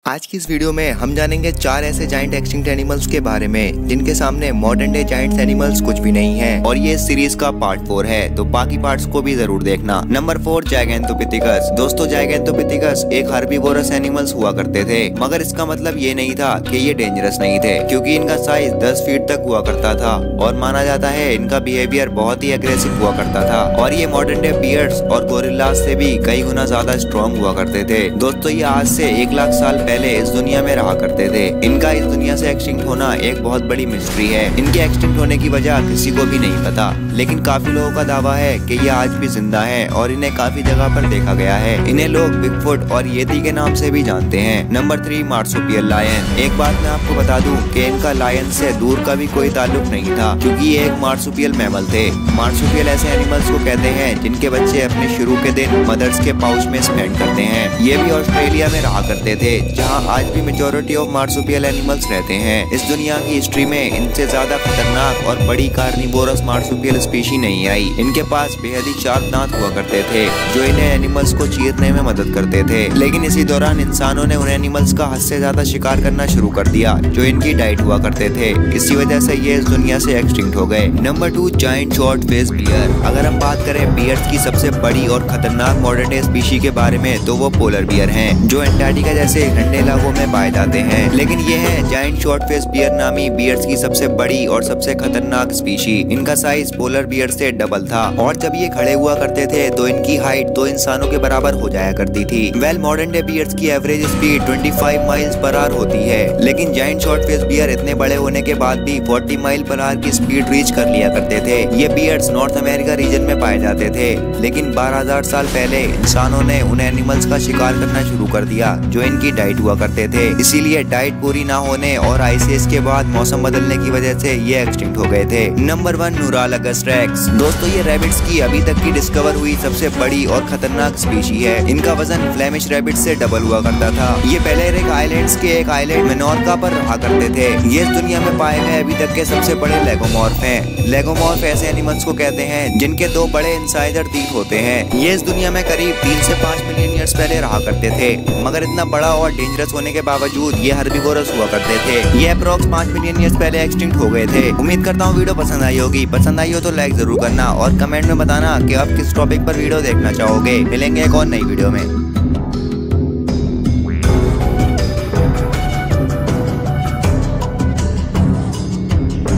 आज की इस वीडियो में हम जानेंगे 4 ऐसे जायंट एक्सटिंक्ट एनिमल्स के बारे में जिनके सामने मॉडर्न डे जायंट एनिमल्स कुछ भी नहीं है, और ये सीरीज का पार्ट 4 है, तो बाकी पार्ट्स को भी जरूर देखना। Number 4, Gigantopithecus. दोस्तों, जायगैंथोपिथेकस एक हर्बीवोरस एनिमल्स हुआ करते थे, मगर इसका मतलब ये नहीं था कि ये डेंजरस नहीं थे, क्योंकि इनका साइज 10 फीट तक हुआ करता था और माना जाता है इनका बिहेवियर बहुत ही एग्रेसिव हुआ करता था, और ये मॉडर्न डे बियर्स और गोरिल्लास से भी कई गुना ज्यादा स्ट्रॉन्ग हुआ करते थे। दोस्तों, ये आज से 1 लाख साल पहले इस दुनिया में रहा करते थे। इनका इस दुनिया से एक्सटिंक्ट होना एक बहुत बड़ी मिस्ट्री है। इनके एक्सटिंक्ट होने की वजह किसी को भी नहीं पता, लेकिन काफी लोगों का दावा है कि ये आज भी जिंदा हैं और इन्हें काफी जगह पर देखा गया है। इन्हें लोग बिगफुट और येती के नाम से भी जानते हैं। Number 3, marsupial lion. एक बात मैं आपको बता दूं कि इनका लायन से दूर का भी कोई ताल्लुक नहीं था, क्योंकि ये एक मार्सुपियल मैमल थे। मार्सुपियल ऐसे एनिमल्स को कहते हैं जिनके बच्चे अपने शुरू के दिन मदर्स के पाउच में स्पेंड करते हैं। ये भी ऑस्ट्रेलिया में रहा करते थे, जहाँ आज भी मेजॉरिटी ऑफ मार्सुपियल एनिमल्स रहते हैं। इस दुनिया की हिस्ट्री में इनसे ज्यादा खतरनाक और बड़ी कार्निवोरस मार्सुपियल स्पीशी नहीं आई। इनके पास बेहद ही शार्प दांत हुआ करते थे जो इन्हें एनिमल्स को चीरने में मदद करते थे, लेकिन इसी दौरान इंसानों ने उन एनिमल्स का हद से ज्यादा शिकार करना शुरू कर दिया जो इनकी डाइट हुआ करते थे। इसी वजह से ये इस दुनिया से एक्सटिंक्ट हो गए। Number 2, giant short face bear. अगर हम बात करें बियर्स की सबसे बड़ी और खतरनाक मॉडर्न डे स्पीशी के बारे में, तो वो पोलर बियर हैं, जो एंटार्क्टिका जैसे ठंडे इलाकों में पाए जाते हैं। लेकिन ये है जायंट शॉर्ट फेस बियर नामी बियर्स की सबसे बड़ी और सबसे खतरनाक स्पीशी। इनका साइज पोलर बियर से डबल था, और जब ये खड़े हुआ करते थे तो इनकी हाइट 2 इंसानों के बराबर हो जाया करती थी। मॉडर्न डे बियर्स की average speed 25 miles per hour होती है, लेकिन जायंट शॉर्ट फेस बियर इतने बड़े होने के बाद भी 40 माइल पर आवर की स्पीड रीच कर लिया करते थे। ये बियर्स नॉर्थ अमेरिका रीजन में पाए जाते थे, लेकिन 12,000 साल पहले इंसानों ने उन एनिमल्स का शिकार करना शुरू कर दिया जो इनकी डाइट हुआ करते थे। इसीलिए डाइट पूरी ना होने और आइस एज के बाद मौसम बदलने की वजह से ये एक्सटिंक्ट हो गए थे। Number 1, Nuralagus rex. दोस्तों, ये रैबिट्स की अभी तक की डिस्कवर हुई सबसे बड़ी और खतरनाक स्पीशी है। इनका वजन फ्लेमिश रैबिट से डबल हुआ करता था। ये बेलेरिक आइलैंड्स के एक आइलैंड मेनोर्का पर रहा करते थे। ये इस दुनिया में पाए गए अभी तक के सबसे बड़े लेगोमॉर्फ हैं। लेगोमॉर्फ ऐसे एनिमल्स को कहते हैं जिनके 2 बड़े इंसाइडर टीथ होते हैं। ये इस दुनिया में करीब 3 से 5 मिलियन ईयर्स पहले रहा करते थे, मगर इतना बड़ा और डेंजरस होने के बावजूद ये हर्बीवोरस हुआ करते थे। ये अप्रॉक्स 5 मिलियन ईयर्स पहले एक्सटिंक्ट हो गए थे। उम्मीद करता हूँ वीडियो पसंद आई होगी। पसंद आई हो तो लाइक जरूर करना और कमेंट में बताना कि आप किस टॉपिक पर वीडियो देखना चाहोगे। मिलेंगे एक और नई वीडियो में।